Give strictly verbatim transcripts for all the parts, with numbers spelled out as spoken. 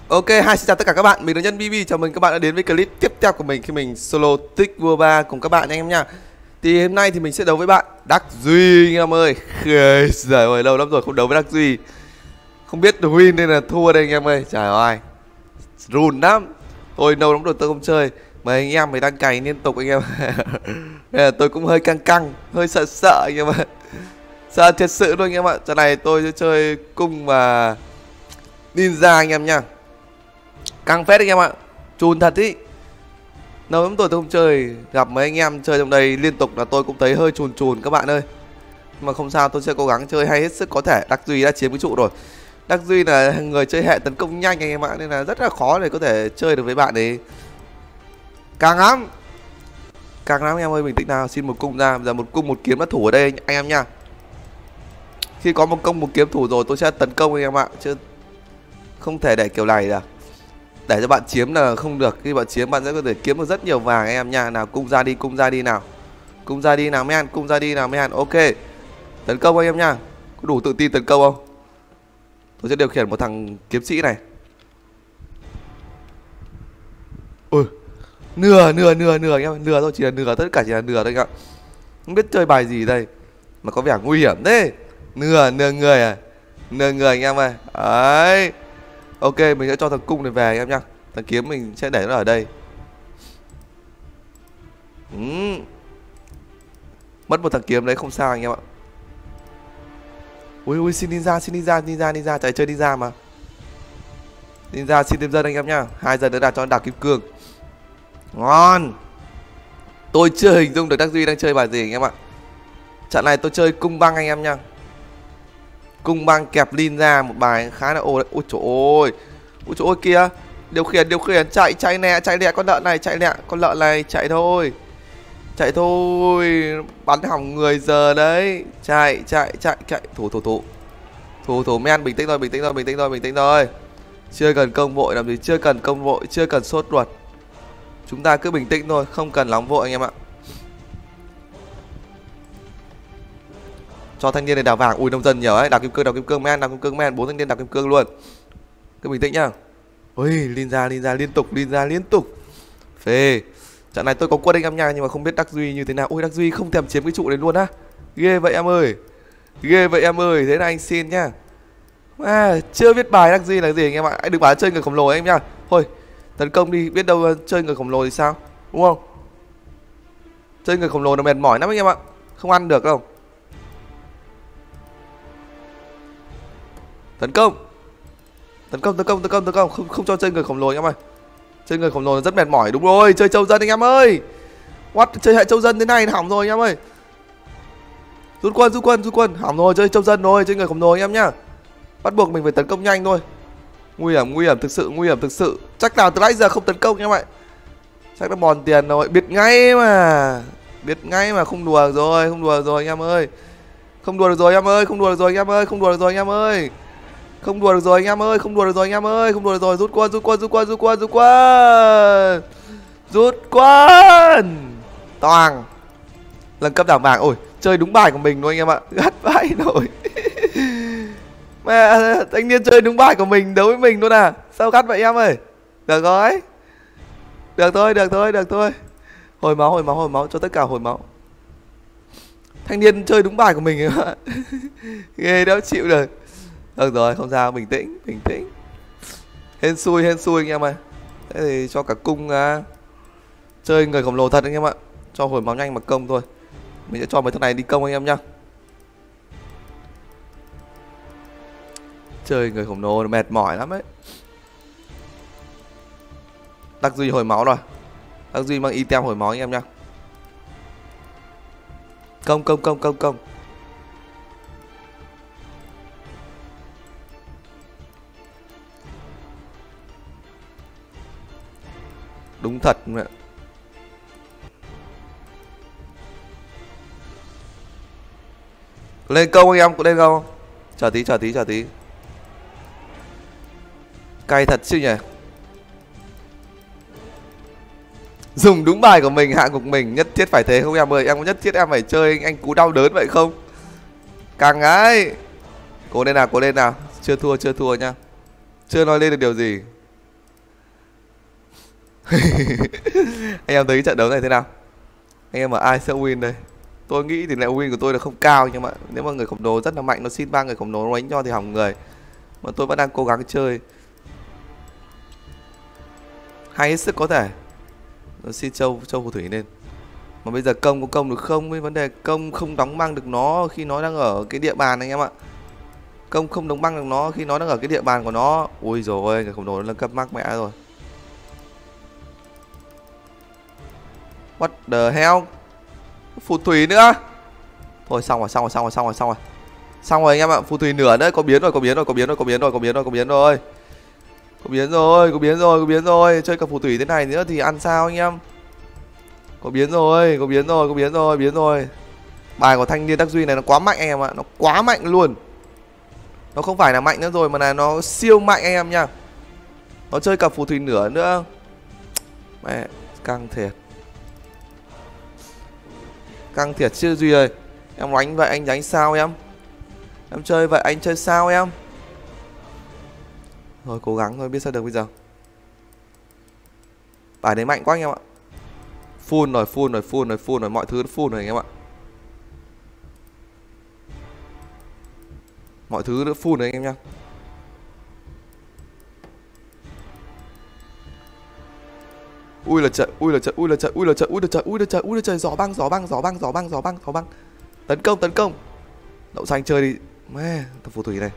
Ok, hi xin chào tất cả các bạn, mình là Nhân bê bê, chào mừng các bạn đã đến với clip tiếp theo của mình khi mình solo Tích Vua ba cùng các bạn nha anh em nha. Thì hôm nay thì mình sẽ đấu với bạn Đắc Duy anh em ơi. Trời ơi, lâu lắm rồi không đấu với Đắc Duy. Không biết được win nên là thua đây anh em ơi, trời ơi. Run lắm. Tôi lâu lắm rồi tôi không chơi. Mấy anh em mới đang cày liên tục anh em. Nên là tôi cũng hơi căng căng, hơi sợ sợ anh em ạ. Sợ thật sự luôn anh em ạ. Trận này tôi sẽ chơi cung và Ninja anh em nha. Căng phết anh em ạ. Chùn thật ý. Lâu lắm tôi tôi không chơi. Gặp mấy anh em chơi trong đây liên tục là tôi cũng thấy hơi chùn chùn các bạn ơi. Nhưng mà không sao, tôi sẽ cố gắng chơi hay hết sức có thể. Đắc Duy đã chiếm cái trụ rồi. Đắc Duy là người chơi hệ tấn công nhanh anh em ạ, nên là rất là khó để có thể chơi được với bạn ấy. Càng lắm. Càng lắm anh em ơi, bình tĩnh nào. Xin một cung ra. Giờ một cung một kiếm đã thủ ở đây anh em nha. Khi có một công một kiếm thủ rồi tôi sẽ tấn công anh em ạ. Chứ không thể để kiểu này được. Để cho bạn chiếm là không được. Khi bạn chiếm bạn sẽ có thể kiếm được rất nhiều vàng anh em nha. Nào cung ra đi, cung ra đi nào. Cung ra đi nào mấy anh, cung ra đi nào mấy anh. Ok. Tấn công anh em nha. Có đủ tự tin tấn công không? Tôi sẽ điều khiển một thằng kiếm sĩ này. Ui. Nửa, nửa, nửa, nửa anh em. Nửa thôi, chỉ là nửa, tất cả chỉ là nửa thôi anh ạ. Không biết chơi bài gì đây. Mà có vẻ nguy hiểm thế. Nửa, nửa người à. Nửa người anh em ơi. Đấy. Ok, mình sẽ cho thằng cung này về anh em nhá. Thằng kiếm mình sẽ để nó ở đây. ừ. Mất một thằng kiếm đấy không sao anh em ạ. Ui ui, xin ninja, xin ninja, ninja, ninja, chạy chơi ninja mà. Ninja xin thêm dân anh em nhá. Hai dân nữa đặt cho đảo kim cương. Ngon. Tôi chưa hình dung được Đắc Duy đang chơi bài gì anh em ạ. Trận này tôi chơi cung băng anh em nhá. Cung băng kẹp ninja, một bài khá là ồ đấy. Ôi trời ơi. Ôi trời ơi kìa. Điều khiển, điều khiển, chạy, chạy nè, chạy nè, con lợn này, chạy nè, con lợn này, chạy thôi. Chạy thôi, bắn hỏng người giờ đấy. Chạy, chạy, chạy, chạy, thủ, thủ, thủ. Thủ, thủ, men, bình tĩnh thôi, bình tĩnh thôi, bình tĩnh thôi, bình tĩnh thôi. Chưa cần công vội làm gì, chưa cần công vội, chưa cần sốt ruột. Chúng ta cứ bình tĩnh thôi, không cần nóng vội anh em ạ. Cho thanh niên này đào vàng, ui nông dân nhiều ấy, đào kim cương, đào kim cương, men, đào kim cương, men, bốn thanh niên đào kim cương luôn. Cứ bình tĩnh nhá. Ui, ninja, ninja liên tục, ninja liên tục. Phê. Trận này tôi có quân anh em nha, nhưng mà không biết Đắc Duy như thế nào. Ui, Đắc Duy không thèm chiếm cái trụ đấy luôn á. Ghê vậy em ơi. Ghê vậy em ơi, thế là anh xin nhá. À, chưa biết bài Đắc Duy là gì anh em ạ. Anh đừng bảo chơi người khổng lồ anh em nhá. Thôi, tấn công đi, biết đâu chơi người khổng lồ thì sao? Đúng không? Chơi người khổng lồ nó mệt mỏi lắm anh em ạ. Không ăn được đâu. Tấn công. Tấn công, tấn công, tấn công, tấn công, không không cho chơi người khổng lồ anh em ơi. Chơi người khổng lồ rất mệt mỏi, đúng rồi, chơi châu dân anh em ơi. What, chơi hệ châu dân thế này hỏng rồi anh em ơi. Rút quân, rút quân, rút quân, hỏng rồi, chơi châu dân rồi, chơi người khổng lồ anh em nhá. Bắt buộc mình phải tấn công nhanh thôi. Nguy hiểm, nguy hiểm thực sự, nguy hiểm thực sự. Chắc nào từ nãy giờ không tấn công anh em ạ. Chắc nó bòn tiền rồi, biết ngay mà. Biết ngay mà, không đùa rồi, không đùa rồi anh em ơi. Không đùa được rồi anh em ơi, không đùa được rồi anh em ơi, không đùa được rồi anh em ơi. Không đùa được rồi anh em ơi, không đùa được rồi anh em ơi, không đùa được rồi, rút quân, rút quân, rút quân, rút quân, rút quân. Rút quân. Toàng. Lần cấp đảo vàng, ôi, chơi đúng bài của mình luôn anh em ạ. Gắt vãi nổi. Mẹ, thanh niên chơi đúng bài của mình, đấu với mình luôn à. Sao gắt vậy em ơi. Được rồi. Được thôi, được thôi, được thôi. Hồi máu, hồi máu, hồi máu, cho tất cả hồi máu. Thanh niên chơi đúng bài của mình em ạ. Ghê đâu chịu được. Được rồi, không sao, bình tĩnh, bình tĩnh. Hên xui, hên xui anh em ơi. Thế thì cho cả cung uh, chơi người khổng lồ thật anh em ạ. Cho hồi máu nhanh mà công thôi. Mình sẽ cho mấy thằng này đi công anh em nhá. Chơi người khổng lồ mệt mỏi lắm ấy. Đắc Duy hồi máu rồi. Đắc Duy mang item hồi máu anh em nhá. Công, công, công, công, công. Đúng thật mẹ. Lên công anh em, có lên không? Chờ tí, chờ tí, chờ tí. Cay thật chứ nhỉ. Dùng đúng bài của mình, hạ gục mình. Nhất thiết phải thế không em ơi? Em có nhất thiết em phải chơi anh, anh cú đau đớn vậy không? Càng ấy. Cố lên nào, cố lên nào. Chưa thua, chưa thua nhá. Chưa nói lên được điều gì. Anh em thấy cái trận đấu này thế nào? Anh em mà ai sẽ win đây? Tôi nghĩ thì lại win của tôi là không cao, nhưng mà nếu mà người khổng lồ rất là mạnh, nó xin ba người khổng lồ nó đánh cho thì hỏng người. Mà tôi vẫn đang cố gắng chơi hay hết sức có thể. Nó xin châu châu phù thủy lên. Mà bây giờ công có công được không? Với vấn đề công không đóng băng được nó khi nó đang ở cái địa bàn anh em ạ. Công không đóng băng được nó khi nó đang ở cái địa bàn của nó. Ui rồi, người khổng lồ nó nâng cấp mắc mẹ rồi. What the hell? Phù thủy nữa. Thôi xong rồi, xong rồi, xong rồi, xong rồi, xong rồi. Xong rồi anh em ạ, phù thủy nửa nữa, có biến rồi, có biến rồi, có biến rồi, có biến rồi, có biến rồi, có biến rồi. Có biến rồi, có biến rồi, có biến rồi. Chơi cả phù thủy thế này nữa thì ăn sao anh em? Có biến rồi, có biến rồi, có biến rồi, biến rồi. Bài của thanh niên Đắc Duy này nó quá mạnh anh em ạ, nó quá mạnh luôn. Nó không phải là mạnh nữa rồi mà là nó siêu mạnh anh em nha. Nó chơi cả phù thủy nửa nữa. Mẹ, căng thiệt. Căng thiệt chứ Duy ơi. Em đánh vậy anh đánh sao em? Em chơi vậy anh chơi sao em? Thôi cố gắng thôi, biết sao được bây giờ. Bài đấy mạnh quá anh em ạ. Full rồi, full rồi, full rồi, full rồi, mọi thứ nó full rồi anh em ạ. Mọi thứ nó full rồi anh em nha. Ui là trời, ui là trời, ui là trời, ui là trời, ui là trời, ui là trời, ui là trời, gió băng, gió băng, gió băng, gió băng, gió băng, gió băng. Tấn công, tấn công. Đậu xanh chơi đi. Mẹ, thằng phù thủy này.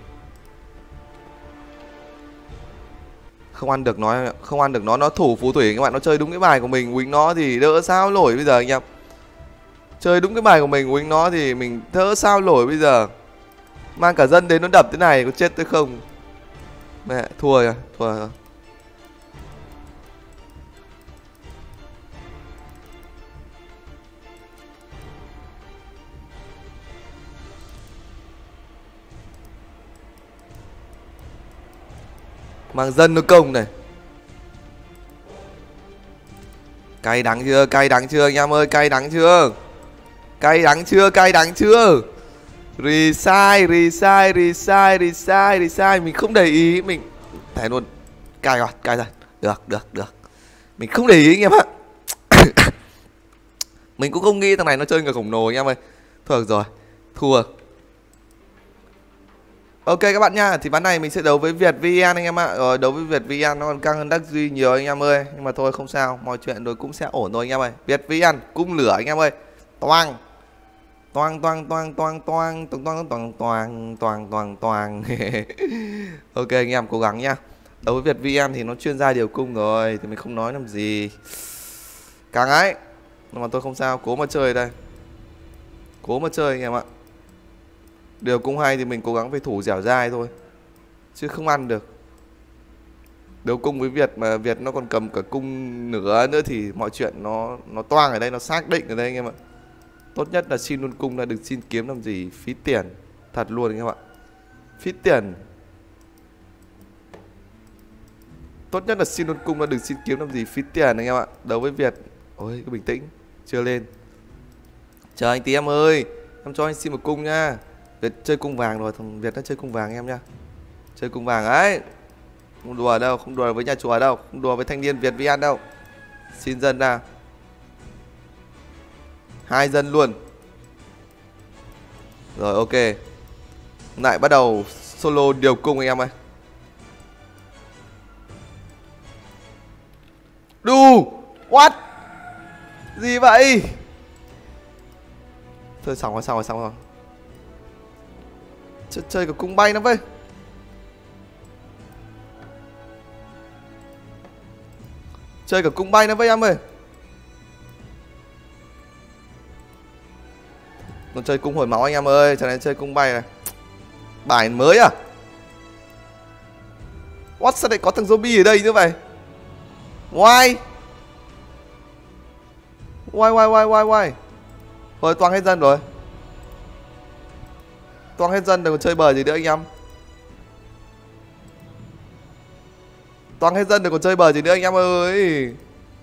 Không ăn được nó, không ăn được nó, nó thủ phù thủy các bạn, nó chơi đúng cái bài của mình, win nó thì đỡ sao nổi bây giờ anh em. Chơi đúng cái bài của mình, win nó thì mình đỡ sao nổi bây giờ. Mang cả dân đến nó đập thế này có chết tôi không? Mẹ, thua rồi, thua rồi. Mang dân nó công này. Cay đắng chưa, cay đắng chưa anh em ơi, cay đắng chưa? Cay đắng chưa, cay đắng chưa? Resign, resign, resign, resign, resign. Mình không để ý, mình thẻ luôn. Cay rồi, cay rồi. Được, được, được. Mình không để ý anh em ạ. Mình cũng không nghĩ thằng này nó chơi người khổng lồ anh em ơi. Thôi được rồi, thua. Ok các bạn nha, thì ván này mình sẽ đấu với Việt vê en anh em ạ. Rồi đấu với Việt vê en nó còn căng hơn Đắc Duy nhiều anh em ơi. Nhưng mà thôi không sao, mọi chuyện rồi cũng sẽ ổn thôi anh em ơi. Việt vê en cung lửa anh em ơi. Toang. Toang toang toang toang toang toang toang toang toang toang toang toang. Ok anh em cố gắng nhá. Đấu với Việt vê en thì nó chuyên gia điều cung rồi thì mình không nói làm gì. Càng ấy. Nhưng mà tôi không sao, cố mà chơi đây. Cố mà chơi anh em ạ. Điều cung hay thì mình cố gắng phải thủ dẻo dai thôi, chứ không ăn được. Đấu cung với Việt mà Việt nó còn cầm cả cung nửa nữa thì mọi chuyện nó nó toang ở đây, nó xác định ở đây anh em ạ. Tốt nhất là xin luôn cung, là đừng xin kiếm làm gì, phí tiền. Thật luôn anh em ạ. Phí tiền. Tốt nhất là xin luôn cung, là đừng xin kiếm làm gì, phí tiền anh em ạ. Đấu với Việt. Ôi cứ bình tĩnh, chưa lên. Chờ anh tí em ơi. Em cho anh xin một cung nha. Việt chơi cung vàng rồi, thằng Việt nó chơi cung vàng em nhá. Chơi cung vàng ấy. Không đùa đâu, không đùa với nhà chùa đâu, không đùa với thanh niên Việt vê en đâu. Xin dân nào. Hai dân luôn. Rồi ok. Lại bắt đầu solo điều cung anh em ơi. Đù. What? Gì vậy? Thôi xong rồi, xong rồi, xong rồi. Ch chơi cả cung bay nó với. Chơi cả cung bay nó với em ơi. Nó chơi cung hồi máu anh em ơi. Cho nên chơi cung bay này. Bài mới à? What, sao lại có thằng zombie ở đây nữa vậy? Why? Why, why, why, why, why? Thôi toang hết dân rồi. Toang hết dân, đừng còn chơi bờ gì nữa anh em. Toang hết dân, đừng còn chơi bờ gì nữa anh em ơi.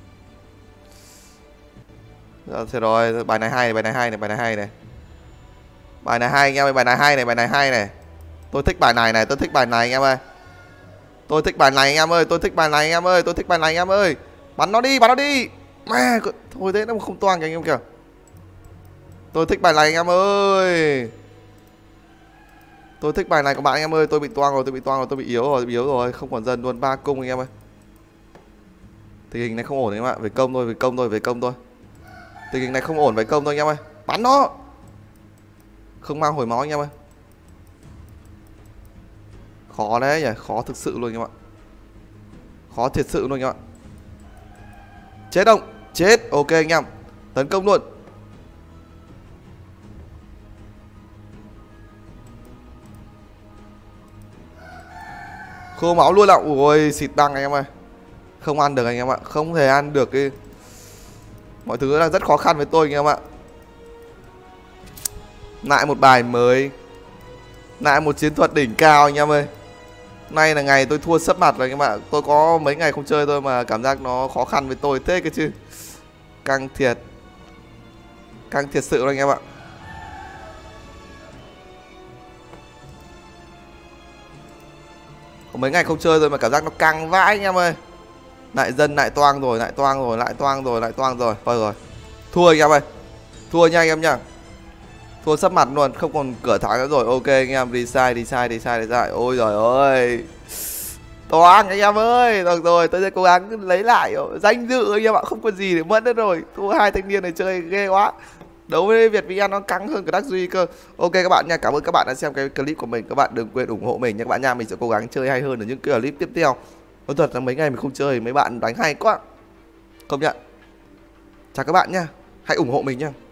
Rồi, thế rồi, bài này hay, bài này hay này, bài này hay này. Bài này hay anh em ơi, bài này hay này, bài này hay này. Tôi thích bài này này, tôi thích bài này anh em ơi. Tôi thích bài này anh em ơi, tôi thích bài này anh em ơi, tôi thích bài này anh em ơi. Bắn nó đi, bắn nó đi. Mà thôi thế nó không toang kìa anh em kìa. Tôi thích bài này anh em ơi. Tôi thích bài này của bạn anh em ơi. Tôi bị toang rồi, tôi bị toang rồi, tôi bị yếu rồi, tôi bị yếu rồi. Không còn dân luôn, ba cung anh em ơi. Tình hình này không ổn anh em ạ. Về công thôi, về công thôi, về công thôi. Tình hình này không ổn, về công thôi anh em ơi. Bắn nó. Không mang hồi máu anh em ơi. Khó đấy nhỉ, khó thực sự luôn anh em ạ. Khó thiệt sự luôn anh em ạ. Chết không? Chết, ok anh em. Tấn công luôn. Khô máu luôn ạ. Ui, xịt băng anh em ơi. Không ăn được anh em ạ, không thể ăn được cái. Mọi thứ đang rất khó khăn với tôi anh em ạ. Lại một bài mới. Lại một chiến thuật đỉnh cao anh em ơi. Nay là ngày tôi thua sấp mặt rồi anh em ạ. Tôi có mấy ngày không chơi thôi mà cảm giác nó khó khăn với tôi thế cơ chứ. Căng thiệt. Căng thiệt sự rồi anh em ạ. Có mấy ngày không chơi rồi mà cảm giác nó căng vãi anh em ơi. Lại dân lại toang rồi, lại toang rồi, lại toang rồi, lại toang rồi. Thôi rồi. Thua anh em ơi. Thua nha anh em nhá. Thua sắp mặt luôn, không còn cửa thắng nữa rồi. Ok anh em, đi sai, đi sai, đi sai, đi sai. Ôi giời ơi. Toang anh em ơi. Được rồi, tôi sẽ cố gắng lấy lại danh dự anh em ạ, không còn gì để mất nữa rồi. Thua hai thanh niên này chơi ghê quá. Đấu với Việt Vy nó căng hơn cả Đắc Duy cơ. Ok các bạn nha, cảm ơn các bạn đã xem cái clip của mình. Các bạn đừng quên ủng hộ mình nha các bạn nha. Mình sẽ cố gắng chơi hay hơn ở những cái clip tiếp theo. Nói thật là mấy ngày mình không chơi, mấy bạn đánh hay quá. Công nhận. Chào các bạn nha. Hãy ủng hộ mình nha.